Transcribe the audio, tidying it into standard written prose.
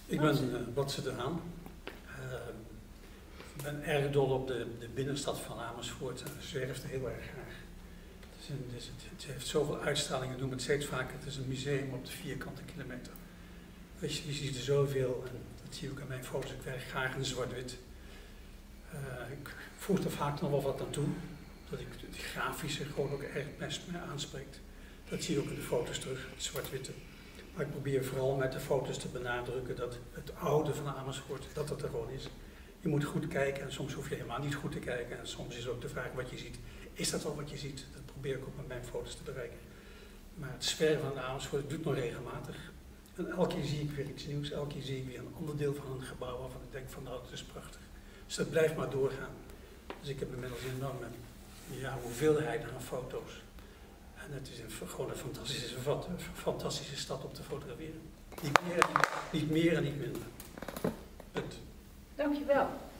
Ik ben Watse de Haan. Ik ben erg dol op de binnenstad van Amersfoort en zwerf er heel erg graag. Het heeft zoveel uitstraling, ik noem het steeds vaker, het is een museum op de vierkante kilometer. Je ziet er zoveel en dat zie ik ook aan mijn foto's, ik werk graag in zwart-wit. Ik voeg er vaak nog wel wat aan toe, dat ik die grafische gewoon ook erg best mij aanspreekt. Dat zie je ook in de foto's terug, het zwart-witte. Maar ik probeer vooral met de foto's te benadrukken dat het oude van Amersfoort, dat het er gewoon is. Je moet goed kijken en soms hoef je helemaal niet goed te kijken. En soms is ook de vraag wat je ziet, is dat wel wat je ziet? Dat probeer ik ook met mijn foto's te bereiken. Maar het zwerven van Amersfoort doet nog regelmatig. En elke keer zie ik weer iets nieuws, elke keer zie ik weer een ander deel van een gebouw waarvan ik denk van nou, dat is prachtig. Dus dat blijft maar doorgaan. Dus ik heb inmiddels een enorme hoeveelheid aan foto's. En het is gewoon een fantastische stad om te fotograferen. Niet meer en niet minder. Punt. Dankjewel.